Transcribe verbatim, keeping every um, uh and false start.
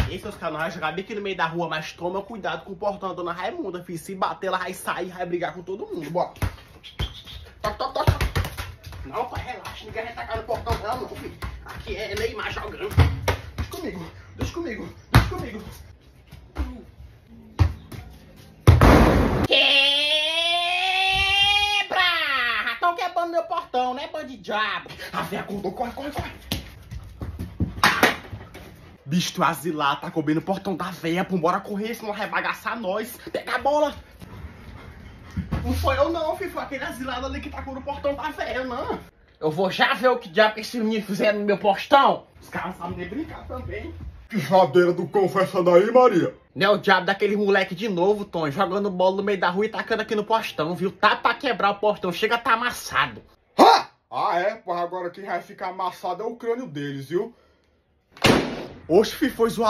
E seus caras não vai jogar bem aqui no meio da rua, mas toma cuidado com o portão da dona Raimunda, filho. Se bater, ela vai sair, vai brigar com todo mundo. Bora. Toc, toc, toc. Não, pai, relaxa. Ninguém vai tacar no portão dela, não, filho. Aqui é Neymar jogando. Deixa comigo, deixa comigo, deixa comigo. Quebra! Ratão quebrando meu portão, né, bando de diabo? A véia acordou, corre, corre, corre. Bicho, tu asilar, tá cobrindo o portão da véia, pô, bora correr, senão vai bagaçar nós. Pega a bola. Não foi eu não, filho, foi aquele asilado ali que tacou no portão da véia, não. Eu vou já ver o que diabo que esses meninos fizeram no meu portão. Os caras sabem nem brincar também. Que chadeira do confessa daí, Maria? Não é o diabo daquele moleque de novo, Tom, jogando bola no meio da rua e tacando aqui no portão, viu? Tá pra quebrar o portão, chega a tá amassado. Ha! Ah, é? Pois agora quem vai ficar amassado é o crânio deles, viu? Oxe, filho, foi zoar.